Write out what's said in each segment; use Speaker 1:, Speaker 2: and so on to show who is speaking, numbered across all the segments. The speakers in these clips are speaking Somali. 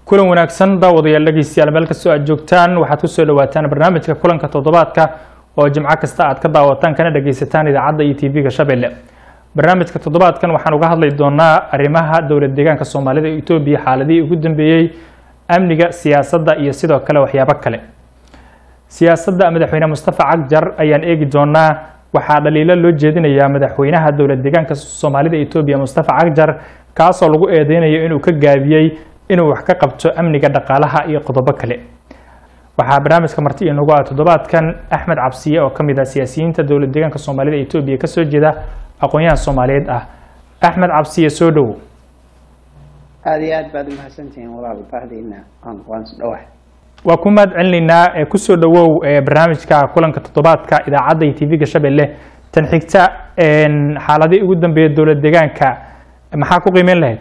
Speaker 1: kulan wanaagsan daawadayaal dhageystayaal meel kastoo aad joogtaan waxaad ku soo dhawaataan barnaamijka kulanka toddobaadka oo jimco kasta aad ka daawataan kana dhageysataan idaacadda iyo TV-ga Shabeelle. barnaamijka toddobaadkan waxaan uga hadlay doonaa arrimaha dowlad deegaanka Soomaalida ee Itoobiya xaaladii ugu dambeeyay amniga siyaasadda iyo sidoo kale waxyaabo kale. siyaasadda madaxweyne Mustafa Cagjar ayaan eegi doonaa waxaa dhaliilo loo jeedinayaa madaxweynaha dowlad deegaanka Soomaalida ee Itoobiya Mustafa Cagjar kaasoo lagu eedeynayo inuu ka gaabiyay inuu wax ka qabto amniga dhaqaalaha iyo qodobo kale. waxaa barnaamijka marti inagu ah toddobaadkan Axmed Cabsiye oo kamid ah siyaasiyiinta dowlad deegaanka Soomaalida ee Itoobiya ka soo jeeda aqoonyahan Soomaaliyeed ah. Axmed Cabsiye soo dhow.
Speaker 2: aad baad mahadsantihiin walaal baahdiina waan dhawahay.
Speaker 1: waa ku mahad celinaynaa ku soo dhawow barnaamijka kulanka toddobaadka idaacadda iyo TV-ga Shabeelle tan xigta xaaladii ugu dambeeyay dowlad deegaanka maxaa ku qiimeyn lahayd?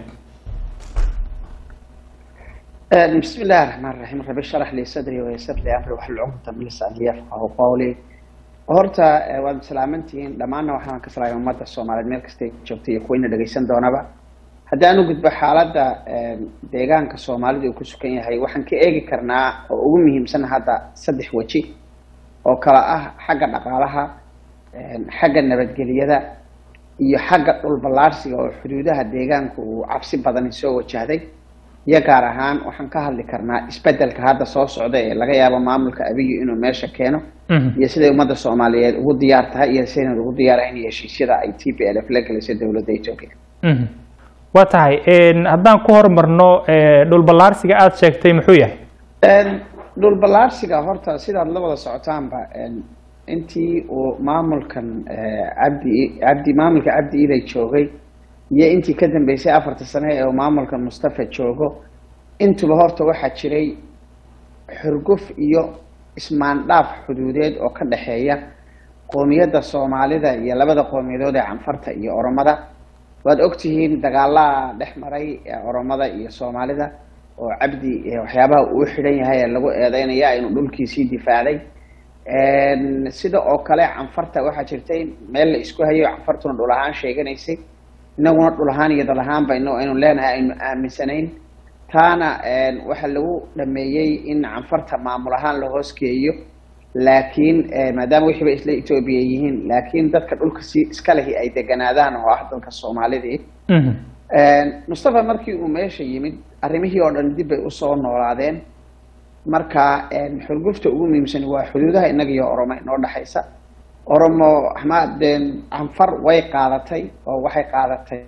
Speaker 2: بسم الله الرحمن الرحيم رب اشرح لي صدري ويسر لي امري واحلل عقدة من لساني يفقهوا قولي. horta waad salaamantihiin dhamaana waxaan ka salaamay ummadda Soomaaliyeed meel kasta joogtay iyo kuwayna dhageysan doonaba. haddaan u gudbo xaaladda deegaanka Soomaalida uu ku sugan yahay waxaan ka eegi karnaa oo ugu muhiimsan hadda saddex waji oo kala ah xagga dhaqaalaha, xagga nabadgelyada iyo xagga dhul ballaarsiga oo xuduudaha deegaanka uu cabsi badan soo wajahday. iyo gaar ahaan waxaan ka hadli karnaa isbedelka hadda soo socda ee laga yaabo maamulka Abiy inuu meesha keeno iyo sida ummadda Soomaaliyeed ugu diyaar tahay iyo sida ugu diyaarayeen heshiisyada ay TPLF la galayso dowladda Itoobiya.
Speaker 1: waa tahay haddaan ku hormarno dhul ballaarsiga aad sheegtay muxuu yahay?
Speaker 2: dhul ballaarsiga horta sidaad la wada socotaanba intii uu maamulkan Cabdi Ilay joogay iyo intii ka dambeysay 4 sano ee maamulka Mustafa joogo intuba horta waxa jiray xurguf iyo ismaandhaaf xuduudeed oo ka dhaxeeya qoomiyadda Soomaalida iyo labada qoomiyadood ee Canfarta iyo Oromada. waad ogtihiin dagaalada dhexmaray Oromada iyo Soomaalida oo Cabdi waxyaabaha uu xiran yahay ee lagu eedeynaya inuu dhulkiisii difaacay. sida oo kale Canfarta waxa jirtay meel la isku hayo Canfartuna dhul ahaan sheeganaysay inaguna dhul ahaan iyo dal ahaan baynu leenahay aynu aaminsanayn. taana waxa lagu dhameeyay in Canfarta maamul ahaan la hoos geeyo laakiin maadaama wixii isla Itoobiya yihiin laakiin dadka dhulka si iska leh ay deganaadaan oo ah dalka Soomaalida. Mustafa markii uu meesha yimid arrimihii oo dhan dib ay u soo noolaadeen. marka xurgufta ugu muhiimsan waa xuduudaha inaga iyo Oromo inoo dhaxaysa. Oromo Ahmad Canfar way qaadatay oo waxay qaadatay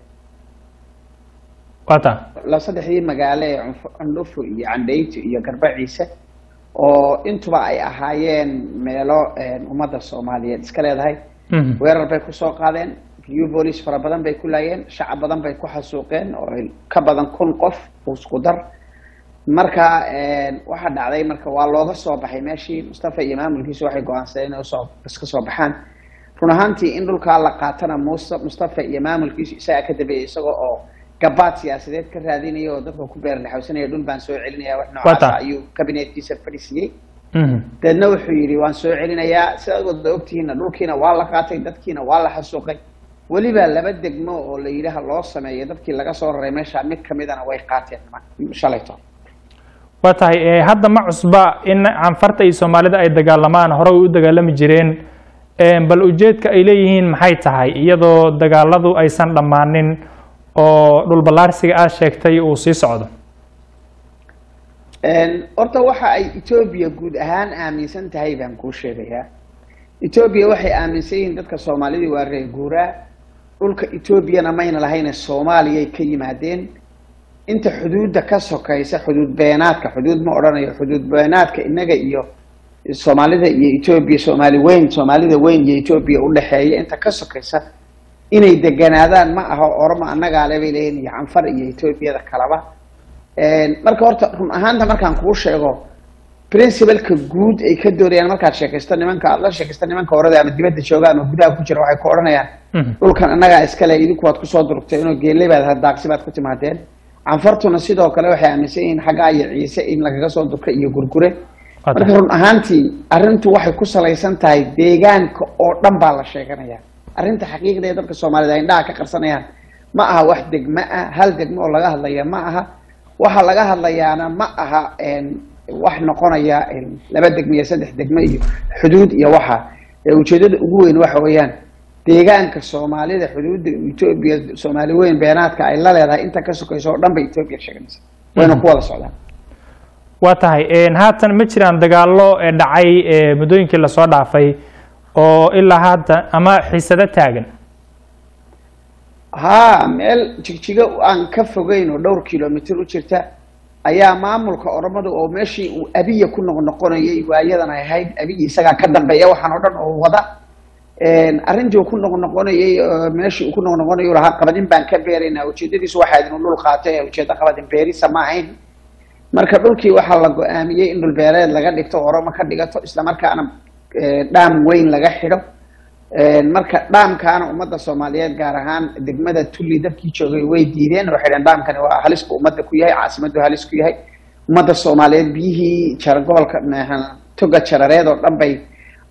Speaker 2: la saddexdii magaalo ee Cundhufo iyo Candeyto iyo Garbaciise oo intuba ay ahaayeen meelo ummadda Soomaaliyeed iska leedahay. weerar bay ku soo qaadeen, view police fara badan bay ku laayeen, shacab badan bay ku xasuuqeen oo ka badan 1000 qof isku dar. marka waxa dhacday marka waa looga soo baxay meeshii Mustafa iyo maamulkiisu waxay go'aansadeen inay iska soo baxaan. run ahaantii in dhulka la qaatana Mustafa iyo maamulkiisu isaga ka dambeeyay isagoo oo gabaad siyaasadeed ka raadinaya oo dadka ku beer laxawsanaya dhul baan soo celinaya wax noocaas ayuu kabinetkiisa fadhiisiyay. dadna wuxuu yiri waan soo celinayaa sidaad wada ogtihiin dhulkiina waa la qaatay dadkiina waa la xasuuqay. waliba laba degmo oo la yiraahdo loo sameeyay dadkii laga soo raray meesha mid kamidana way qaateen shalayto.
Speaker 1: waa tahay hadda ma cusba in Canfarta iyo Soomaalida ay dagaalamaan hore u dagaalami jireen bal ujeedka ay leeyihiin maxay tahay iyadoo dagaaladu aysan dhamaanin oo dhul ballaarsiga aad sheegtay uu sii socdo?
Speaker 2: horta waxa ay Itoobiya guud ahaan aaminsan tahay baan ku sheegayaa. Itoobiya waxay aaminsan yihiin dadka Soomaalida waa reer guuraa dhulka Itoobiyana mayna lahayn Soomaaliya ka yimaadeen. inta xuduudda ka sokaysa xuduud beenaadka xuduud ma oranayo xuduud beenaadka inaga iyo Soomaalida iyo Itoobiya Soomaalida weyn iyo Itoobiya u dhaxeeya inta ka sokaysa inay deganaadaan ma aha Oromo annaga leeyahay iyo Canfar iyo Itoobiyada kalaba. marka horta run ahaanta markaan kuu sheego principle-ka guud ay ka doorayaan markaad sheekaysto nimanka orada ama dibadda joogaan oo gudaha ku jira waxay ku oranayaan dhulkan annaga iska leh idinku waad ku soo durugtay inuu geelay baad daaqsi baad ku timaadeen. Canfartuna sidoo kale waxay aaminsan yihiin xagga ay Ciise in lagaga soo durka iyo gurgure. marka run ahaantii arrintu waxay ku salaysan tahay deegaanka oo dhan baa la sheeganayaa. arrinta xaqiiqda ee dadka Soomaalida ay indhaha ka qarsanayaan ma aha wax degmo ah hal degmo oo laga hadlaya ma aha waxa laga hadlayaana ma aha wax noqonaya laba degmo iyo saddex degmo iyo xuduud iyo waxa ujeedada ugu weyn waxa weeyaan deegaanka Soomaalida xuduudda Itoobiya Soomaali weyn beenaadka ay la leedahay inta ka sokayso oo dhan bay Itoobiya sheeganaysaa wayna ku wada socdaan
Speaker 1: waa tahay haatan ma jiraan dagaallo dhacay muddooyinkii la soo dhaafay oo ilaa hadda ama xiisado taagan
Speaker 2: meel jigjiga aan ka fogeyn oo dhowr kiiloomitir u jirta ayaa maamulka Oromadu oo meeshii uu Abiy ku noqonayay waayadan ay ahayd Abiy isaga ka dambeeya waxaan oo dhan oo wada arrintii ku noqonayay meeshii uu ku noqonayo laha qabadin baan ka beeraynaa ujeedadiisu waxa idin dhul qaatay ujeedada qabadin beerisa ma ahayn marka dhulkii waxa la go'aamiyay in dhul beereed laga dhigto Oromo ka dhigato isla markaana dhaam weyn laga xidho marka dhaamkaana ummadda Soomaaliyeed gaar ahaan degmada Tulli dadkii joogay way diideen oo xidhan dhaamkani waa halis ku ummadda ku yahay caasimadu halis ku yahay ummadda Soomaaliyeed biyihii jargoolka toga jarareed oo dhan bay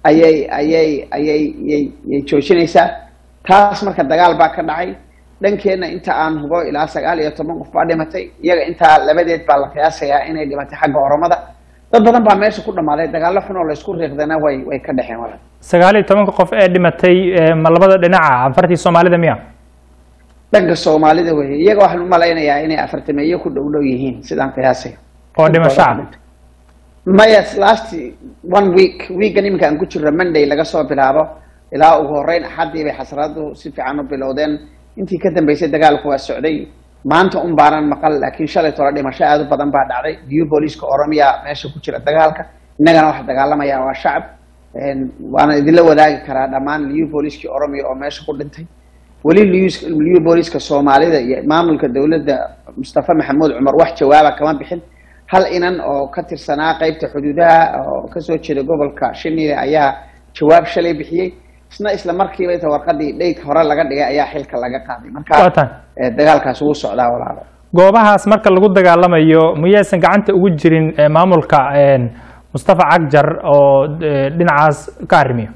Speaker 2: ayay joojinaysaa taas marka dagaal baa ka dhacay dhankeena inta aan hubo ilaa 19 qof baa dhimatay iyaga inta labadeed baa la qiyaasayaa inay dhimatay xagga Oromada dad badan baa meesha ku dhamaaday dagaal xun oo la isku reeqdana way ka dhaxeen walaal 19
Speaker 1: qof ee dhimatay ma labada dhinaca afartii Soomaalida miya
Speaker 2: dhanka Soomaalida way iyaga waxaan u maleynayaa inay 40 ku dhow yihiin sidaan qiyaasay
Speaker 1: oo dhimasho
Speaker 2: mayas last 1 week nimka aan ku jiro Monday laga soo bilaabo ilaa ugu horeyn axadii bay xasradu si fiican u bilowdeen intii ka dambeysay dagaalku waa socday maanta baaran maqal laakiin shalay tolo dhimasho aad u badan baa dhacday biyo booliska Oromiya meesha ku jira dagaalka inagana wax dagaalamaya waa shacab waana idin wadaagi karaa dhamaan biyo booliska Oromiya oo meesha ku dhintay wali biyo booliska Soomaalida iyo maamulka dawladda Mustafa Maxamuud Cumar wax jawaaba kama bixin hal inan oo ka tirsanaa qaybta xuduudaha oo ka soo jeeda gobolka Shinile ayaa jawaab shalay bixiyay isla markiiba inta warqadii dheyd hore laga dhigay ayaa xilka laga qaaday marka dagaalkaas uu socdaa walaalo
Speaker 1: goobahaas marka lagu dagaalamayo miyaysan gacanta ugu jirin maamulka Mustafa Cagjar oo dhinacaas ka arrimiyo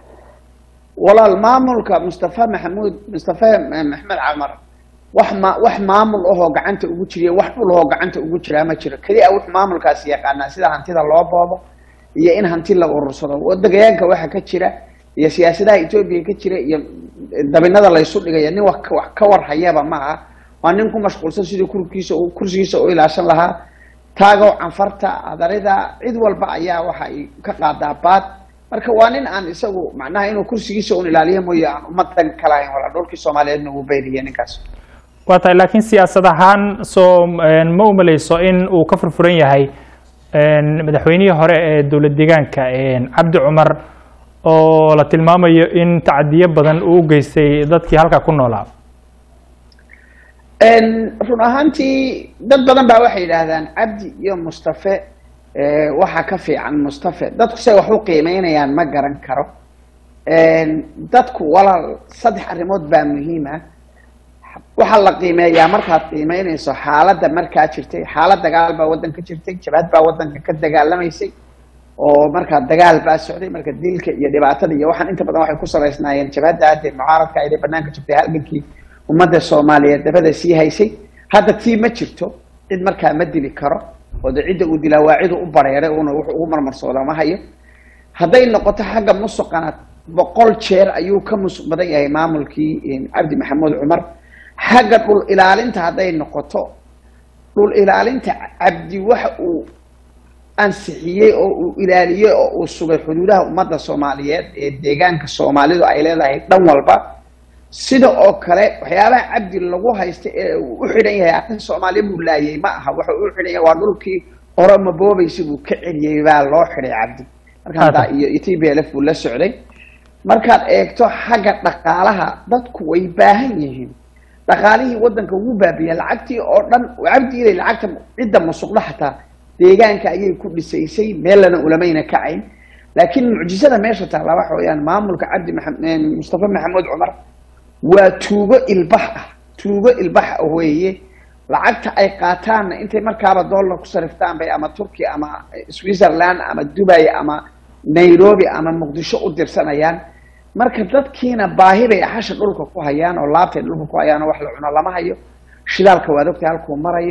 Speaker 2: walaal maamulka Mustafa Maxamed Camar wax maamul oo gacanta ugu jiriyo wax dhul oo gacanta ugu jira ma jiro kaliya wax maamulkaas yaqaana sida hantida loo boobo iyo in hanti la urursado wadagayaanka waxa ka jira iyo siyaasadaha Itoobiya ka jira iyo dabinada la isu dhigay nin wax ka war hayaba ma aha waa nin ku mashquulsan sidii kursigiisa oo ilaashan lahaa taago canfarta adarida cid walba ayaa waxa ay ka qaadaa baad marka waa nin aan isagu macnaha inuu kursigiisa u ilaaliyo mooyee aan ummadan kala ahayn wala dhulkii Soomaaliyeedna uu beeriyay ninkaas
Speaker 1: waata laakiin siyaasad ahaan soo ma u maleyso in uu ka furfuran yahay madaxweynihii hore ee dawlad deegaanka Cabdi Cumar oo la tilmaamayo in tacadiyo badan uu geystay dadkii halka ku noolaa
Speaker 2: run ahaantii dad badan baa waxay yiraahdaan Cabdi iyo Mustafa waxa ka fiican Mustafa dadku say wax u qiimeynayaan ma garan karo dadku walaal saddex arrimood baa muhiim ah waxa la qiimeeyaa markaad qiimeynayso xaaladda markaa jirtay xaalad dagaal baa wadanka jirtay jabhad baa wadanka ka dagaalamaysay oo markaa dagaal baa socday marka dilka iyo dhibaatada iyo waxaan inta badan waxay ku saleysnaayeen jabhadda mucaaradka ay banaanka jirtay halgankii ummadda Soomaaliyeed dabada sii haysay hadda tii ma jirto cid markaa ma dili karo oo cidda uu dilaa waa cid u bareeray oo wuxuu ugu marmarsooda ma hayo hadday noqoto xagga musuqana 100 jeer ayuu ka musuq badan yahay maamulkii Cabdi Maxamuud Cumar xagga dhul ilaalinta hadday noqoto dhul ilaalinta Cabdi waxa uu ansixiyay oo uu ilaaliyay oo uu sugay xuduudaha ummadda Soomaaliyeed ee deegaanka Soomaalidu ay leedahay dhan walba sida oo kale waxyaabaha Cabdi lagu haystay ee uu u xidhan yahay aqoon Soomaali buu laayay ma aha waxa uu xidhan yahay waa dhulkii Oromo boobaysi buu ka celiyay baa loo xidhay Cabdi marka iyo TPLF uu la socday markaad eegto xagga dhaqaalaha dadku way baahan yihiin dhaqaalihii wadanka ugu baabiyay lacagtii oo dhan Cabdi ilay lacagta cidda musuqda xataa deegaanka ayay ku dhisaysay meelana ulamayna kacayn laakiin mucjisada meesha taala waxa weeyaan maamulka Cabdi Mustafa Maxamuud Cumar waa tuugo ilbax weeye lacagta ay qaataan intay markaaba dollar ku sariftaan bay ama Turkiya ama Switzerland ama Dubai ama Nairobi ama Muqdisho u dirsanayaan marka dadkiina baahi bay xasha dhulka ku hayaan oo laabtay dhulka ku hayaan wax la cuno lama hayo shidaalka waa dadka halku marayo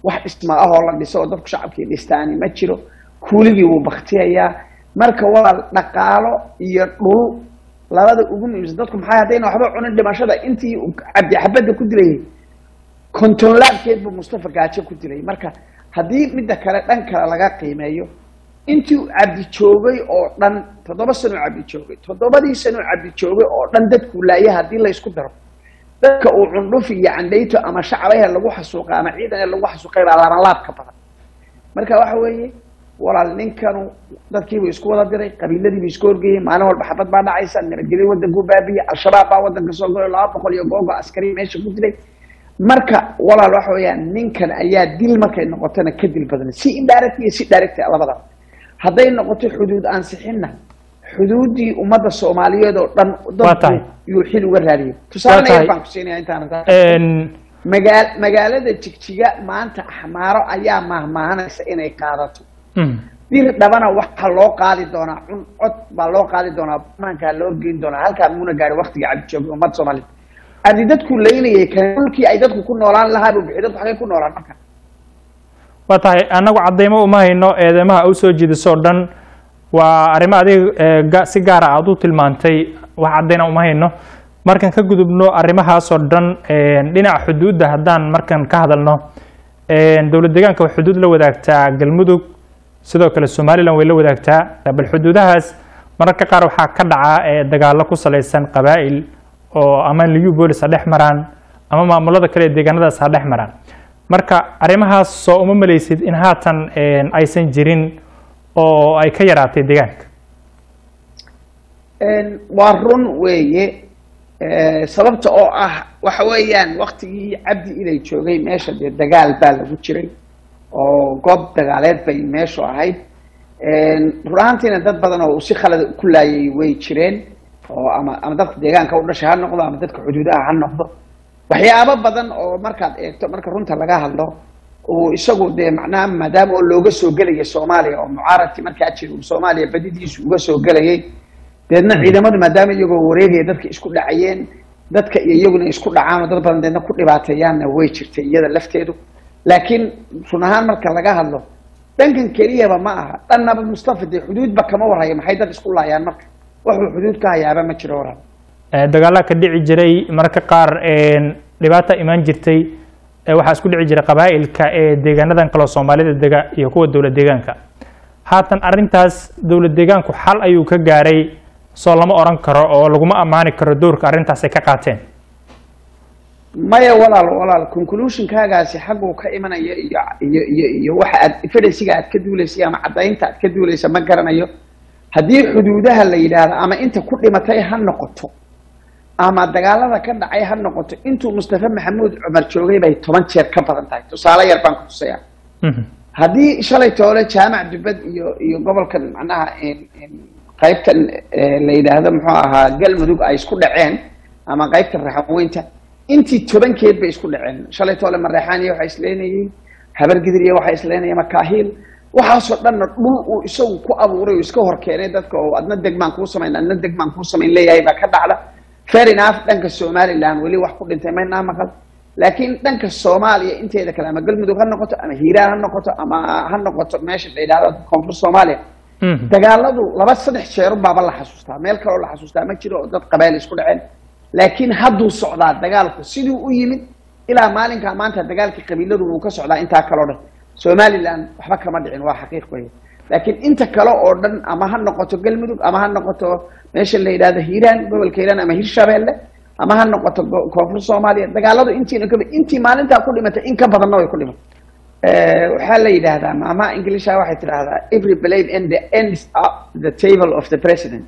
Speaker 2: wax dhisma ah oo la dhiso oo dadku shacabkii dhistaani ma jiro kuuligii wuu baktiyayaa marka walaal dhaqaalo iyo dhul labada ugu muhiimsan dadku maxay hadayna waxba cunin dhimashada intii cabdi xabada ku dilay konton laabkeed buu Mustafa Gaajo ku dilay marka haddii midda kale dhan kale laga qiimeeyo intii cabdi joogay oo dhan 7 sano cabdi joogay 7 sano cabdi joogay oo dhan dadku laayay hadii la isku daro dadka uu cundhuf iyo candeyto ama shacabaya lagu xasuuqa ama ciidan lagu xasuuqay baa laab ka badan marka waxa weeye walaal ninkanu dadkiiba isku wada diray qabiiladii isku horgeeyay maalin walba xabad baa dhacaysa nabadgelyo wadanku baabiye al-shabaab baa wadanka soo galay 200 iyo googo askari meesha ku dilay marka walaal waxa weeyaan ninkan ayaa dil markay noqotana ka dil badan si indirect iyo si direct labada haday noqoto xuduud aan sixinna xuduudii ummadda Soomaaliyeed oo dhan dadku iyo xil uga raadiyay tusaale baan ku siinay intaan magaalada Jigjiga maanta Axmaaro ayaa mahmaahanaysa inay qaadato dir dhabana waxa loo qaadi doonaa cod baa loo qaadi doonaa maanka loo geyn doonaa halka muuna gaari waqtiga cabdi joog ummadda Soomaaliyeed adi dadku leeynayay kalkii ay dadku ku noolaan lahaa bixi dadku xaqay ku noolaan marka
Speaker 1: watahay anagu cadeymo uma hayno eedamaha u soo jiidiso dhan waa arrimo adiga si gaar ah u tilmaantay wax cadeyna uma hayno markan ka gudubno arrimahaas oo dhan dhinaca xuduudda haddaan markan ka hadalno dowlad deegaanka wax xuduud la wadaagtaa galmudug sidoo kale Somaliland way la wadaagtaa bal xuduudahaas mararka qaar waxaa ka dhaca dagaallo ku saleysan qabaa'il oo ama liyu boolis dhex maraan ama maamulada kale deegaanadaas dhex maraan marka arrimahaas soo uma maleysid in haatan aysan jirin oo ay ka yaraatay deegaanka
Speaker 2: waa run weeye sababta oo ah waxa weeyaan waqtigii cabdi ilay joogay meesha dagaal baa lagu jiray oo goob dagaaleed bay meesha ahayd runaantiina dad badan oo si khalad ku laayay way jireen oo ama dadka deegaanka u dhashay ha noqdo ama dadka xuduudaha ha noqdo waxyaabo badan oo markaad eegto marka runta laga hadlo oo isagu de macnaa maadaama oo looga soo galay Soomaaliya oo mucaaradki markaa jiray Soomaaliya badidiisu uga soo galayay deedna ciidamadu maadaama iyagoo wareegay dadka isku dhacayeen dadka iyaguna isku dhacaan dad badan deedna ku dhibaateeyaan way jirtay iyada lafteedu laakiin runahan marka laga hadlo dhankan kaliya ma aha dhanaba Mustafa de xuduudba kama warhayo maxay dad isku laayaan marka wuxuu xuduud ka hayaaba ma jiro waran
Speaker 1: dagaalla ka dhici jiray marka qaar dhibaato iman jirtay waxa isku dhici jiray qabaa'ilka deegaanadan kala Soomaalida dega iyo kuwa dowlad deegaanka haatan arintaas dowlad deegaanku xal ayuu ka gaaray soo lama oran karo oo lagu ma amaani karo doorka arintaas ay ka qaateen
Speaker 2: maya walaal conclusion kaagaasi xaqu ka imanaya iyo waxa aad evidence-ga aad ka duuleysay ama cadaynta aad ka duuleysay ma garanayo haddii xuduudaha la yiraahdo ama inta ku dhimatay ha noqoto ama dagaalada ka dhacay ha noqoto intuu Mustafa Maxamuud Cumar joogay bay 10 jeer ka badan tahay tusaale yar baan ku tusaya haddii shalay toole jaamac dibad iyo gobolkan macnaha qaybtan la yiraahdo muxuu ahaa galmudug ay isku dhaceen ama qaybta raxweynta intii 10 keed bay isku dhaceen shalay toole Mareexaaniya waxa isleenayeen habar gidriya waxa isleenayeen Makaahil waxaasoo dhan dhul uu isagu ku abuuray iska hor keenay dadka oo adna degmaan ku sameyn leeyahay ba ka dhacda fair enough dhanka Somaliland wali wax ku dhintay ma maqal laakiin dhanka Soomaaliya inteeda kale ama galmudug ha noqoto ama Hiiraan ha noqoto ama ha noqoto meesha la yiraahdo koonfur Soomaaliya dagaaladu 2-3 jeer baaba la xasuustaa meel kale oo la xasuustaa ma jiro dad qabaa'il isku dhaceen laakiin hadduu socdaa dagaalku sidii u yimid ilaa maalinka maanta dagaalkii qabiiladu uu ka socdaa inta kale oo dhan Somaliland waxba kama dhicin waa xaqiiq weeye laakiin inta kale oo dhan ama ha noqoto galmudug ama ha noqoto meesha la yiraahdo Hiiraan gobolka Hiiraan ama Hirshabeelle ama ha noqoto koonfur Soomaaliya dagaaladu intii maalinta ku dhimatay in ka badan way ku dhimatay waxa la yiraahdaa ama English waxay tiraahdaa every blame in the ends of the table of the president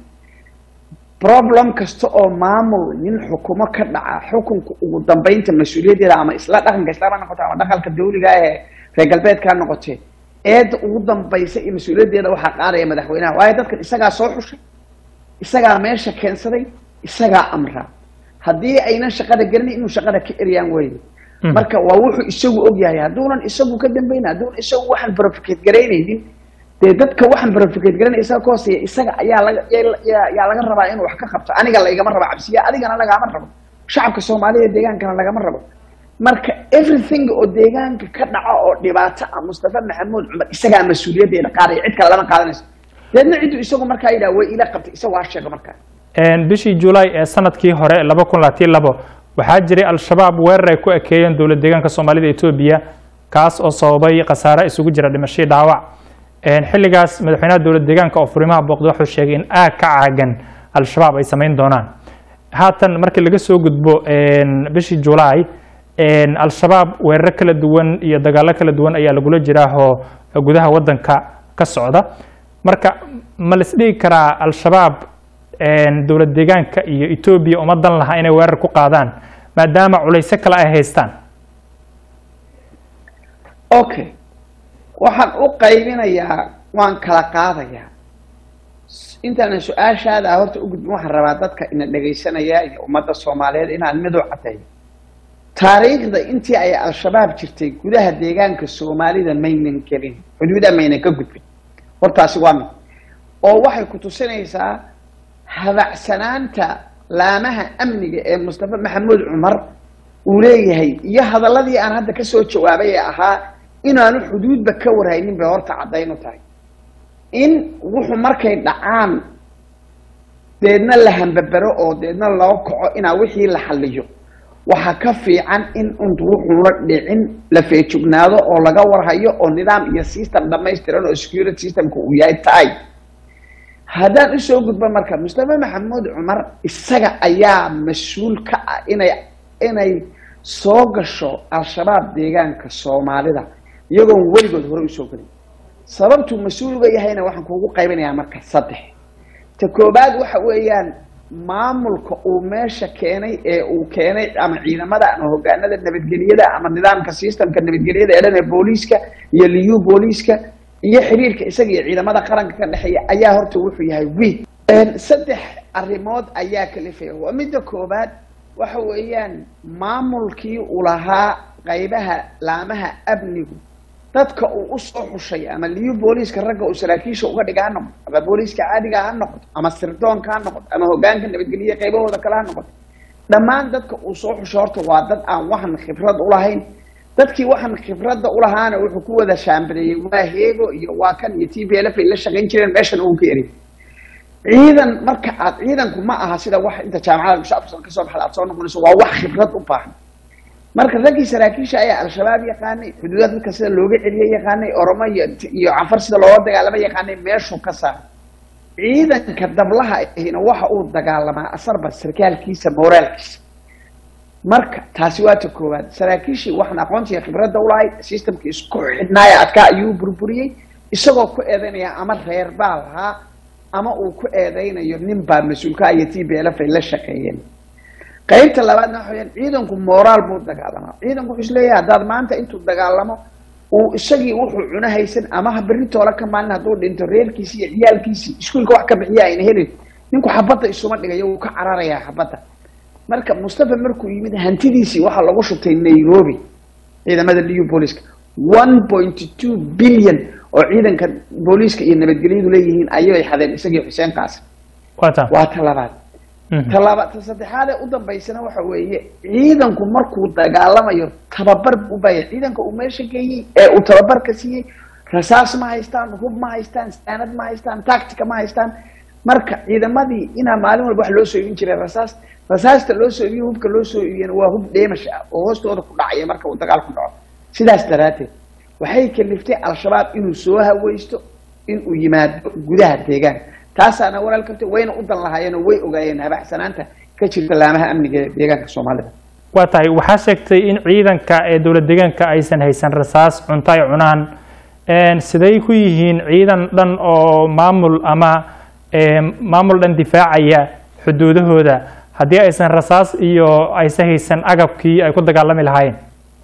Speaker 2: problem kasta oo maamul nin xukumo ka dhaca xukunka ugu dambeynta mas'uuliyadda ama isla dhaqanka islaamka noqoto ama dhaqanka dawliga reer galbeedka noqotay ugu dambaysa in mas'uuliyaddeeda waxa qaadaya madaxweynaha waayo dadkan isaga soo xushay isaga meesha keensaday isaga amra haddii ayna shaqada galin inuu shaqada ka eriyaan weeyo marka waa wuxuu isagu og yahay haduunan isagu ka dambeynaa haduun isagu waxaan provocate gareynaynin dadka waxaan provocate gareynay isaga koosay isaga ayaa laga rabaa inuu wax ka qabto aniga la igama rabo cabsiya adigana lagama rabo shacabka Soomaaliyeed deegaankana lagama rabo marka everything oo deegaanka ka dhaco oo dhibaato ah Mustafa Maxamuud Cumar isaga mas'uuliyaddeeda qaaday cid kale lama qaadanayso dadna cidu isagu markaa yidhaa way ila qabtay isagu waa sheego markaa
Speaker 1: bishii July ee sanadkii hore 2022 waxaa jiray al-shabaab weerar ay ku ekeeyeen dowlad deegaanka Soomaalida Itoobiya kaas oo sababay khasaare isugu jira dhimasho dhaawac xilligaas madaxweynaha dowlad deegaanka oo furimaha booqday wuxuu sheegay in ka caagan al-shabaab ay sameyn doonaan haatan markii laga soo gudbo bishii July al-shabaab weerar kala duwan iyo dagaalo kala duwan ayaa lagula jiraa oo gudaha wadanka ka socda marka ma la isdhigi karaa al-shabaab dowlad deegaanka iyo Itoobiya uma dan laha inay weerar ku qaadaan maadaama culayso kale ay haystaan
Speaker 2: okay waxaan u qaybinayaa waan kala qaadayaa intaan su'aashaada horta u gudbin waxaan rabaa dadka ina dhageysanaya iyo ummadda Soomaaliyeed inaan mid u cadeeyo taariikhda intii ay al-shabaab jirtay gudaha deegaanka Soomaalida maynan gelin xuduuda maynan ka gudbin hortaasi waa mid oo waxay ku tusinaysaa habacsanaanta laamaha amniga ee Mustafa Maxamuud Cumar uu leeyahay iyo hadaladii aan hadda ka soo jawaabay ee ahaa inaanu xuduudba ka warhaynin bay horta cadayno tahay in wuxuu markay dhacaan deedna la hambabaro oo deedna loo kaco inaa wixii la xalliyo waxa ka fiican in wuxuuna dhicin la feejignaado oo laga warhayo oo nidaam iyo system dhammaystiran oo security systemku uu yahay tahay haddaan u soo gudbo marka Mustafa Maxamuud Cumar isaga ayaa mas'uul ka ah inay soo gasho al-shabaab deegaanka Soomaalida iyagoo weligood hore u soo galay sababtu mas'uulga yahayna waxaan kuugu qaybinayaa marka saddex ta koobaad waxa weeyaan maamulka uu meesha keenay ee uu keenay ama ciidamada ama hoggaanada nabadgelyada ama nidaamka systemka nabadgelyada ee dhan booliiska iyo liyu booliiska iyo xiriirka isaga iyo ciidamada qaranka ka dhaxeeya ayaa horta wuxuu yahay weak saddex arrimood ayaa kalifay waa midda koobaad waxa weeyaan maamulkii uu lahaa qaybaha laamaha amnigu dadka uu u soo xushay ama liyu booliiska ragga uu saraakiisha uga dhigaa noqdo ama booliiska caadiga ha noqdo ama sirdoonka ha noqdo ama hoggaanka nabadgelyada qaybahooda kale ha noqdo dhammaan dadka uu soo xusho horta waa dad aan waxan khibrad u lahayn dadkii waxan khibradda u lahaana wuxuu ku wada shaambareeyay waa heego iyo waa kan iyo TPLF ay la shaqayn jireen meeshan uu ka eray ciidan marka aad ciidanku ma aha sida wax inta jaamacada shacabka ka soo baxay aad soo noqonayso waa wax khibrad u baahan marka raggii saraakiisha ayaa al-shabaab yaqaanay xuduudada dadka sida looga celiyay yaqaanay Oromo iyo Cafar sida loo dagaalamo yaqaanay meeshu ka saar ciidanka dablaha ahina waxa uu dagaalamaa asarba sarkaalkiisa moraalkiisa marka taasi waa ta koowaad saraakiishii waxaan aqoontiga khibradda u lahayd systemkii isku xidhnaaya adkaa ayuu burburiyey isagoo ku eedaynaya ama reer baa lahaa ama uu ku eedaynayo nin baa mas'uulka iyo TPLF ay la shaqeeyeen qaybta labaadna waxa weeyaan ciidanku moraal buu dagaalamaa ciidanku wuxuu isleeyahay haddaad maanta intuu dagaalamo uu isagii wuxuu cuna haysan ama berritoola ka maalin hadduu dhinto reerkiisii iyo ciyaalkiisii iskuulka wax ka bixiya ayna helin ninku xabadda isuma dhigayo wuu ka cararayaa xabadda marka Mustafa markuu yimid hantidiisii waxa lagu shubtay Nairobi ciidamada liyu booliiska 1.2 billion oo ciidanka booliiska iyo nabadgelyadu leeyihiin ayay xadeen isagii Xuseen Qaasim waa talabaad talabaad saddexaad ee u dambeysana waxa weeye ciidanku markuu dagaalamayo tababar u baahay ciidanka uu meesha geeyay ee uu tababar ka siiyay rasaas ma haystaan hub ma haystaan standard ma haystaan tactic ma haystaan marka ciidamadii ina maalin walba wax loo soo iibin jiray rasaasta loo soo iibiyo hubka loo soo iibiyana waa hub dheemash ah oo hoostooda ku dhacaya marka uu dagaalku dhaco sidaas daraateed waxay kaliftay al-shabaab inuu soo haweysto inuu yimaado gudaha deegaanka taasaana walaal kabtay wayna u dan lahaayeen oo way ogaayeen habacsanaanta ka jirta laamaha amniga ee deegaanka Soomaalida
Speaker 1: waa tahay waxaa sheegtay in ciidanka ee dowlad deegaanka aysan haysan rasaas cunto ay cunaan siday ku yihiin ciidan dhan oo maamul dhan difaacaya xuduudahooda haddii aysan rasaas iyo aysan haysan agabkii ay ku dagaalami lahaayeen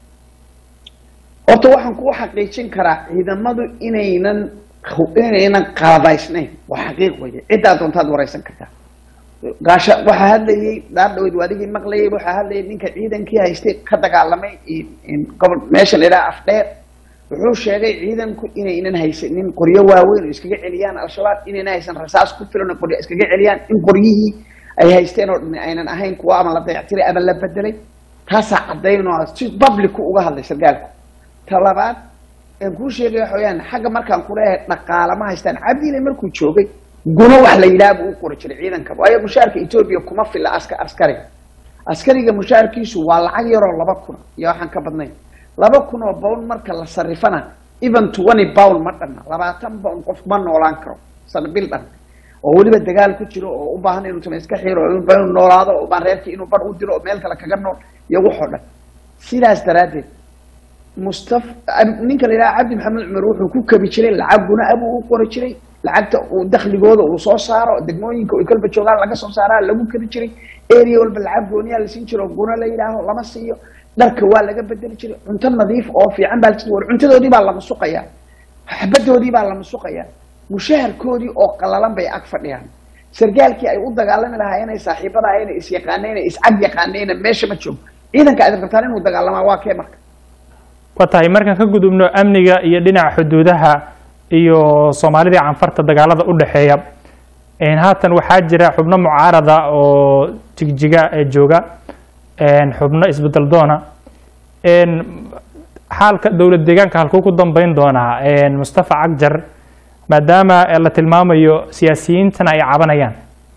Speaker 2: horta waxaan ku xaqiijin karaa ciidamadu inaynan qaladaysnayn waa xaqiiq weeye ciddaa doontaad waraysan kartaa gaasha waxaa hadlayay dhaadhaweyd waadigii maqlayay waxaa hadlayay ninka ciidankii haystay ka dagaalamay gobol meesha la yidhaha Afdheer wuxuu sheegay ciidanku inaynan haysanin qoryo waaweyn oo iskaga celiyaan al-shabaab inaynan haysan rasaas ku filan oo qoryo iskaga celiyaan in qoryihii ay haysteen oo aynan ahayn kuwa ama la dayactiray ama la bedelay تاسع عدينه public uga hadlay sargaalku talabaad aan ku sheegay xooyaan xagga markaan ku leeyahay dhaqaale ma haystaan cabdiile markuu joogay guna wax la yiraahdo uu qoro jiray ciidanka waayo mushaarka Ethiopia kuma filla askariga mushaarkiisu waa lacag yar oo 2,000 iyo waxaan ka badnay 2,000 oo pound marka la sarifana even 20 pound ma dhanna 20 pound qof ma noolaan karo sanbil dhan oo waliba dagaal ku jiro oo u baahan inuu tama iska xiro oo baan noolaado oo baan reerkii inuu bar u diro meel kale kaga nool iyo wuxuu dhan sidaas daraadeed Mustafa ninka la yiraahdo Cabdi Maxamed Cumar wuxuu ku kabi jiray lacaguna abu u qori jiray lacagta uu dakhligooda uu soo saaro degmooyinka ay kalba joogaan laga soo saaraa lagu kabi jiray area walba lacag gooniya la siin jiro guna la yiraahdo lama siiyo dharka waa laga bedeli jiray cunto nadiif oo fiican baa la cuntadoodii baa la masuqayaa xabadoodii baa la masuqayaa mushaharkoodii oo qalalan bay ag fadhiyaan sargaalkii ay u dagaalami lahaayeen ay saaxiibada ay is yaqaaneen is ag yaqaaneen meesha ma joogo ciidanka ay rabtaan inuu dagaalamo waa kee marka
Speaker 1: watahay markan ka gudubno amniga iyo dhinaca xuduudaha iyo Soomaalida canfarta dagaalada u dhaxeeya haatan waxaa jira xubno mucaarada oo jigjiga jooga xubno isbedel doona xaalka dawlad deegaanka halkuu ku dambeyn doona Mustafa Cagjar maadaama la tilmaamayo siyaasiyiintan ay cabanayaan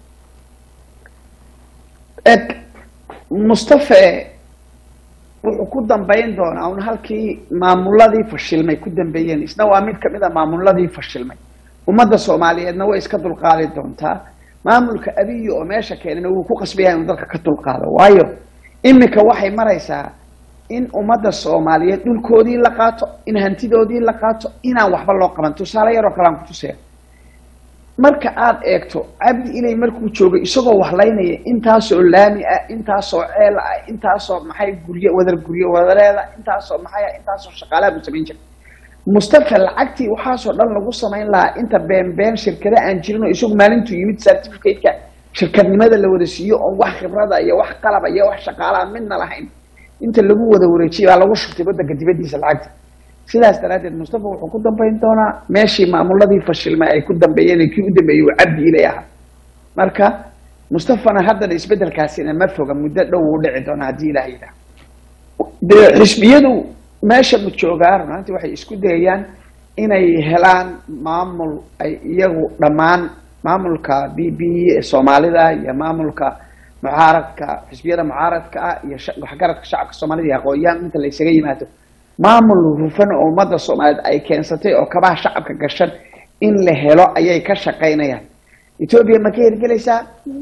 Speaker 2: Mustafa wuxuu ku dambeyn doonaa un halkii maamuladii fashilmay ku dambeeyeen isna waa mid kamid ah maamuladii fashilmay ummadda Soomaaliyeedna way iska dulqaadi doontaa maamulka Abiy oo meesha keenana wuu ku qasbayaa inuu dalka ka dulqaado waayo imika waxay maraysaa in ummadda Soomaaliyeed dhulkoodii la qaato in hantidoodii la qaato inaan waxba loo qaban tusaale yar oo kale aan ku tusay marka aad eegto Cabdi inay markuu joogay isagoo wax laynaya intaas oo laami ah intaas oo ceel ah intaas oo maxay guriyo wadareeda intaas oo maxay intaas oo shaqaalaha u sameyn jiray Mustafa lacagtii waxa soo dhan lagu sameyn lahaa inta been shirkada aan jirno isagu maalintu yimid certificate-ka shirkadnimada la wada siiyo oo wax khibrada iyo wax qalab iyo wax shaqaalaha midna lahayn inta lagu wada wareejiyay baa lagu shaqtay waddanka dibadiisa lacagta sidaas daraadeed Mustafa wuxuu ku dambeyn doonaa meeshii maamuladii fashilmay ay ku dambeeyeen kii u dambeeyay Cabdi Ilaaha marka Mustafana hadda isbedelkaasina ma foga muddo dhow u dhici doona hadii Ilaahay yiraahdo xisbiyadu meesha ma joogaan maanta waxay isku dayayaan inay helaan maamul ay iyagu dhamaan maamulka BB Soomaalida iyo maamulka mucaaradka xisbiyada mucaaradka iyo waxgaradka shacabka Soomaalida aqoonyahan inta la isaga yimaado maamul hufan oo ummadda Soomaaliyeed ay keensatay oo kabaha shacabka gashan in la helo ayay ka shaqeynayaan Ethiopia ma ka hirgelaysaa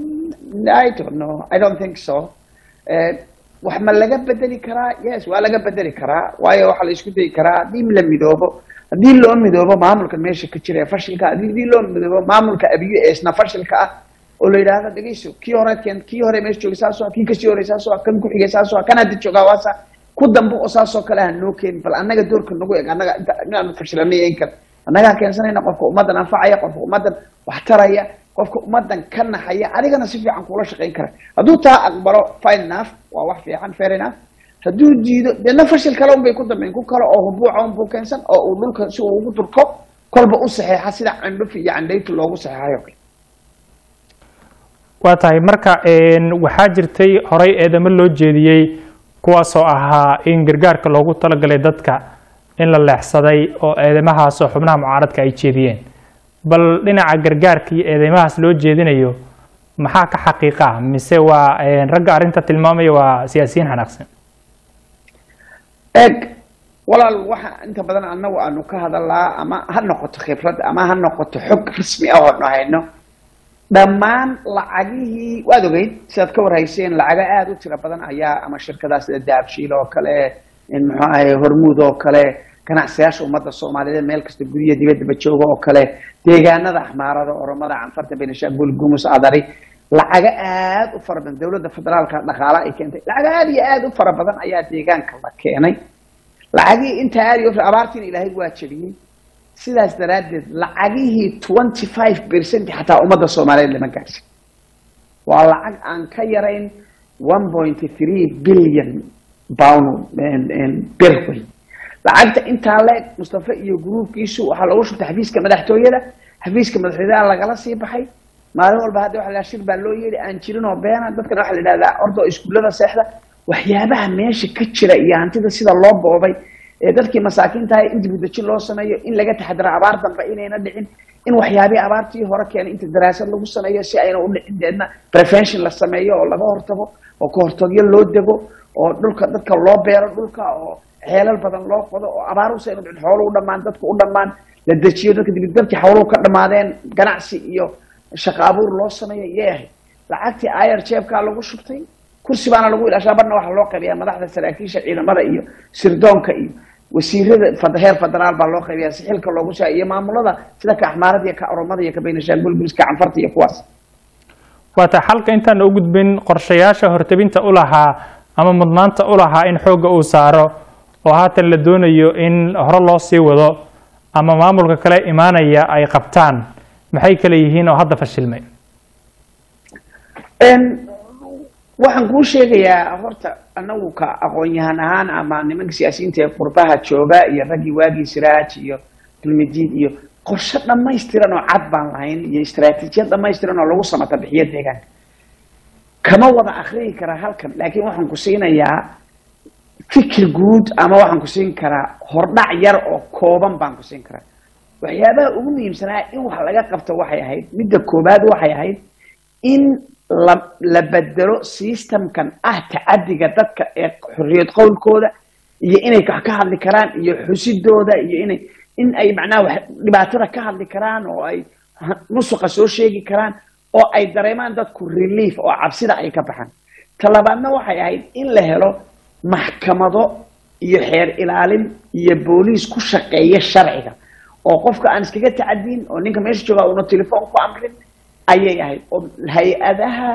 Speaker 2: I don't think so wax ma laga bedeli karaa yes waa laga bedeli karaa waayo waxa la isku day karaa hadii la midoobo hadii loo midoobo maamulka meesha ka jira fashilka hadii loo midoobo maamulka Abiy isna fashilka ah oo la yiraahdo dhageyso kii hore meesha joogay saasoo kii ka sii horeysa saasoo kan ku xigay saasoo kan hadii joogaa waasa ku dambe oo saasoo kale aan noo keen bal annaga doorka nagu eeg annaga inaan fashilanay in kale annaga keensanayna qofka ummadan anfacaya qofka ummadan wax taraya qofka ummadan ka naxaya adigana si fiican kula shaqeyn kara haduu taa aqbalo fine enough waa wax fiican fair enough haduu diido dana fashil kale bay ku dambeyn ku kale oo hubuuca buu keensan oo uu dhulka si uu ugu durko kolba u saxiixa sida cindho fiican dayto loogu saxiixayo
Speaker 1: waa tahay marka waxaa jirtay horay eedamo loo jeediyay kuwaasoo ahaa in gargaarka loogu talagalay dadka in la leexsaday oo eedamahaas oo xubnaha mucaaradka ay jeediyeen bal dhinaca gargaarka iyo eedamahaas loo jeedinayo maxaa ka xaqiiqa mise waa ragga arinta tilmaamaya waa siyaasiyiin xanaaqsan
Speaker 2: walaal waxa inta badan annagu aanu ka hadalaa ama ha noqoto khibrad ama ha noqoto xog rasmi ah oo hayno dhammaan lacagihii waad ogeyd sidaad ka warhayseen lacaga aad u tiro badan ayaa ama shirkadaas sida Dahabshiil oo kale in muxuu ahay Hormuud oo kale ganacsiyaasha ummadda Soomaaliyeed meel kasta guriga dibadda jooga oo kale deegaanada Axmaarada Oromada Canfarta Benishaangul Gumus Adari lacaga aad u fara badan dawladda federaalka dhaqaalaha ay keentay lacaga aad u fara badan ayaa deegaanka la keenay lacagii inta aad iyo abaartiin Ilaahay waa jabiyay sidaas daraadeed lacagihii 25% xataa ummadda Soomaaliyeed lama gaarsin waa lacag aan ka yarayn 1.3 billion pound birr lacagta inta leeg Mustafa iyo groupkiisu waxa lagu shubtay xafiiska madaxtooyada lagala sii baxay maalin walba hadda waxa la shir baa loo yeeray aan jirin oo beena dadka waxa la yiraahdaa ordo iskuulada seexda waxyaabaha meesha ka jira iyo hantida sida loo boobay dadkii masaakiinta ah in dib u dejin loo sameeyo in laga taxadaro abaar dambe inayna dhicin in waxyaabii abaartii hore keenay inta daraasad lagu sameeyo si ayna u dhicin deedna prevention la sameeyo oo laga hortago oo ka hortagyo loo dego oo dhulka dadka loo beero dhulka oo xeelal badan loo qodo oo abaar u sayno dhicin xoolo u dhammaan dadku u dhammaan la dejiyo dadka dib dadkii xooluhu ka dhamaadeen ganacsi iyo shaqo abuur loo sameeyo yahay lacagtii ayar jeebkaa lagu shubtay kursi baana lagu ilaashaa barna waxaa loo qaybiyaa madaxda saraakiisha ciidamada iyo sirdoonka iyo wasiirada heer federaal baa loo qaybiyaa si xilka loogu saa iyo maamulada sida ka axmaarada iyo ka oromada iyo ka beynashaangul buliska canfarta iyo kuwaas
Speaker 1: waata xalka intaan u gudbin qorshayaasha hortabinta u lahaa ama mudnaanta u lahaa in xoogga uu saaro oo haatan la doonayo in hore loo sii wado ama maamulka kale imaanaya ay qabtaan maxay kale yihiin oo hadda fashilmay
Speaker 2: waxaan kuu sheegayaa horta anagu ka aqoon-yahan ahaan ama nimanka siyaasiyiinta ee qurbaha jooga iyo raggii waagii siraaj iyo dulmidiid iyo qorshe dhammaystiran oo cad baan lahayn iyo istaraatiijiyad dhammaystiran oo lagu samata bixiyo deegaanka kama wada akriyi karaa halkan laakiin waxaan ku siinayaa fikir guud ama waxaan ku siin karaa hordhac yar oo kooban baan ku siin karaa waxyaabaha ugu muhiimsanaa in wax laga qabto waxay ahayd midda koobaad waxay ahayd in la bedelo systemkan tacadiga dadka ee xorriyad qowlkooda iyo inay ka hadli karaan iyo xusidooda iyo in ay macnaha dhibaatada ka hadli karaan oo ay musuqa soo sheegi karaan oo ay dareemaan dadku relief oo cabsida ay ka baxaan talabaadna waxay ahayd in la helo maxkamado iyo xeer ilaalin iyo booliis ku shaqeeya sharciga oo qofka aan iskaga tacadin oo ninka meesha jooga uuna telefoon ku amrin ayay ahayd oo hay-adaha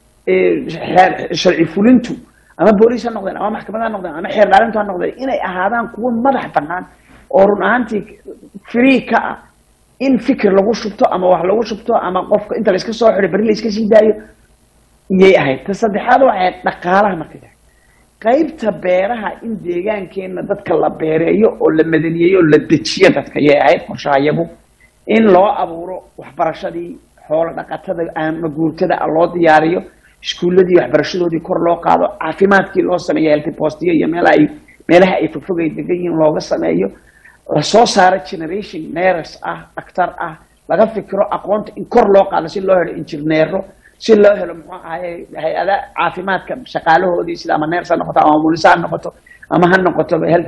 Speaker 2: sharci fulintu ama booliis ha noqdeen ama maxkamad ha noqdeen ama xeer ilaalintu ha noqdeen inay ahaadaan kuwo madax bannaan oo run ahaantii free ka ah in fikir lagu shubto ama wax lagu shubto ama qofka inta la iska soo xidho beri la iska sii daayo iyay ahayd ta saddexaad waxay ahayd dhaqaalaha marka qaybta beeraha in deegaankeena dadka la beereeyo oo la madaniyeeyo oo la dejiyo dadka yay ahayd qorshaha iyagu in loo abuuro waxbarashadii xoolo dhaqatada ama guurtada loo diyaariyo iskuuladii waxbarashadoodii kor loo qaado caafimaadkii loo sameeyo healthy postiyo iyo meelaha ay fogfogay degan yihiin looga sameeyo lasoo saaro generation nurse dhaktar laga fikiro aqoonta in kor loo qaado si loo helo injineero si loo helo muxuu ahaye hay-ada caafimaadka shaqaalahoodii sida ama nurse ha noqoto ama mulisa ha noqoto ama ha noqoto health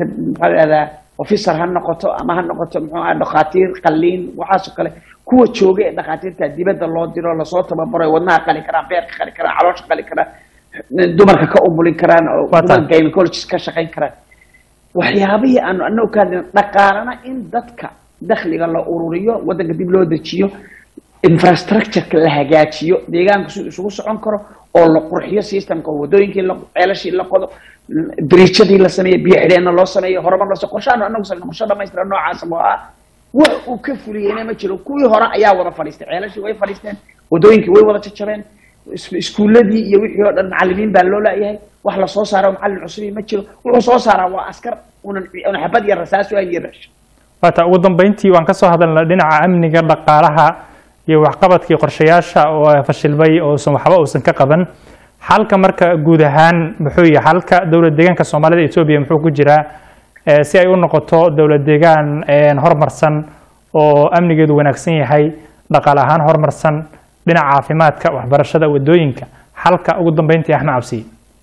Speaker 2: officer ha noqoto ama ha noqoto muxuu ahaye dhakhaatiir qalliin waxaasoo kale kuwa jooga ee dhakhaatiirta dibadda loo diro lasoo tababaro wadnaha qali karaan beerka qali karaan caloosha qali karaan dumarka ka umulin karaan oo dumarka gynecologist ka shaqayn karaan waxyaabihii aanu anagu ka hadlin dhaqaalana in dadka dakhliga la ururiyo waddanka dib loo dejiyo infrastructureka la hagaajiyo deegaanka si isugu socon karo oo la qurxiyo systemka wadooyinkii ceelashii la qodo biriijadii la sameeyo biyo xidheenna loo sameeyo horumar loo qorshaanu anagu sameeyo qorshe dhammaystiran noocaasa oo wax uu ka fuliyeyna ma jiro kuwii hore ayaa wada fadhiistay ceelashii way fadhiisteen wadooyinkii way wada jajabeen iskuuladii iyo wixii oo dhan macallimiin baa loo laayahay wax la soo saaro macallin cusubi ma jiro wuxuu soo saaraa waa askar una xabad iyo rasaas waa yeerash
Speaker 1: waata ugu dambeyntii waan ka soo hadalnay dhinaca amniga dhaqaalaha iyo waxqabadkii qorshayaasha oo fashilmay oo waxba uusan ka qaban xalka marka guud ahaan muxuu yahay xalka dowlad deegaanka Soomaalida Itoobiya muxuu ku jiraa si ay u noqoto dowlad deegaan horumarsan oo amnigeedu wanaagsan yahay dhaqaale ahaan horumarsan dhinaca caafimaadka waxbarashada wadooyinka xalka ugu dambeyntii Axmed Cabsi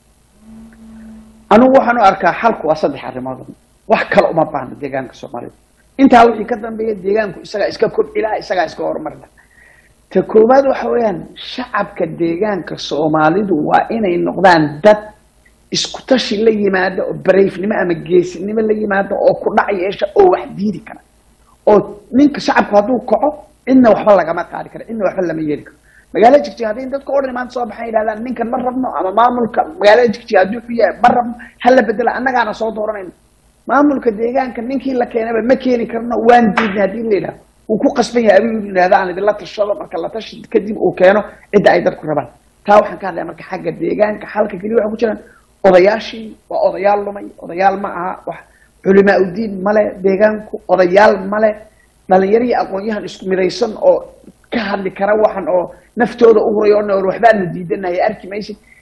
Speaker 2: anigu waxaan u arkaa xalku waa saddex arrimood wax kale uma baahna deegaanka Soomaalida intaa wixii ka dambeeyay deegaanku isaga iska kobcila isaga iska horumarna ta koowaad waxa weeyaan shacabka deegaanka Soomaalidu waa inay noqdaan dad isku tashi la yimaado oo bareefnimo ama geesinimo la yimaado oo ku dhac yeesha oo wax diidi kara oo ninka shacabku hadduu kaco inna waxba lagama qaadi karo inna waxba lama yeeli karo magaalada Jigjiga haddii dadka oo dhan maanta soo baxay yiraahdaan ninkan ma rabno ama maamulka magaalada Jigjiga hadduu yahay ma rabno hal la bedela annagaana soo dooranayno maamulka deegaanka ninkii la keenaba ma keeni karno waan diidnaa hadii la yiraahdo uu ku qasban yahay inuu yiraahdo aan idin la tashado marka la tashi kadib uu keeno cidda ay dadku rabaan taa waxaan ka hadlayaa marka xagga deegaanka xalka kaliya waxa ku jiraan odayaashii waa odayaal lumay odayaal ma aha wax culimaa u diin male deegaanku odayaal male dhalinyaro iyo aqoon-yahan isku midaysan oo ka hadli kara waxan oo naftooda u hurayo oo waxbaanu diidanahay arki maysid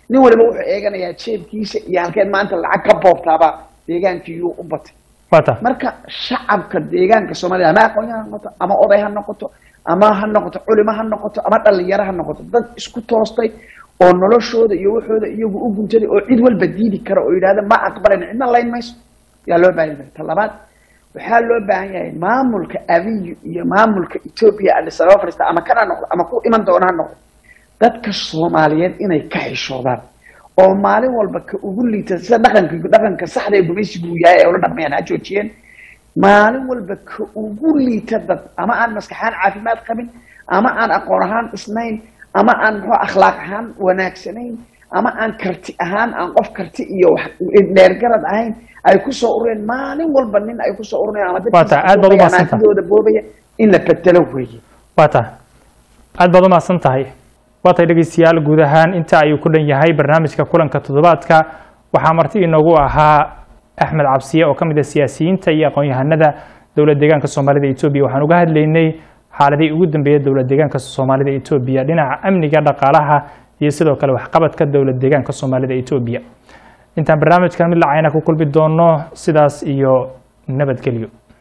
Speaker 2: nin waliba wuxuu eeganayaa jeebkiisa iyo halkeed maanta lacag ka boobtaaba deegaankiyuu u batay marka shacabka deegaanka Soomaaliya ama aqoon-yahan ha noqoto ama oday ha noqoto ama ha noqoto culimo ha noqoto ama dhalinyaro ha noqoto dad isku toostay oo noloshooda iyo waxooda iyagu u guntaday oo cid walba diidi kara oo yiraahdo ma aqbalan cidna layn mayso yaa loo baahan yahay talabaad waxaa loo baahan yahay maamulka Abiy iyo maamulka Ethiopia Addis Ababa fariista ama kana noqdo ama ku iman doona noqdo dadka Soomaaliyeed inay ka xishoodaan oo maalin walba ka ugu liitay dhaqanka saxda ee gumaysigu yahay oo la dhaqmayaan ha joojiyeen maalin walba ka ugu liitay dad ama aan maskaxaan caafimaad qabin ama aan aqoon ahaan isnayn ama aan akhlaaq ahaan wanaagsanayn ama aan karti ahaan aan qof karti iyo dheergarad ahayn ay ku soo urureen maalin walba nin ay ku soo urureen ama dadkooda boobaya in la bedelo weeye
Speaker 1: aad baad u mahadsan tahay waatay dhegeystayaal guud ahaan inta ayuu ku dhan yahay barnaamijka kulanka toddobaadka waxaa marti inoogu ahaa Axmed Cabsiye oo ka mid ah siyaasiyiinta iyo aqoon-yahanada dowladda deegaanka Soomaalida Itoobiya waxaan uga hadlaynay xaaladii ugu dambeeyay dowladda deegaanka Soomaalida Itoobiya dhinaca amniga dhaqaalaha iyo sidoo kale waxqabadka dowladda deegaanka Soomaalida Itoobiya intaan barnaamijkan mid lacayna ku kulmi doono sidaas iyo nabadgelyo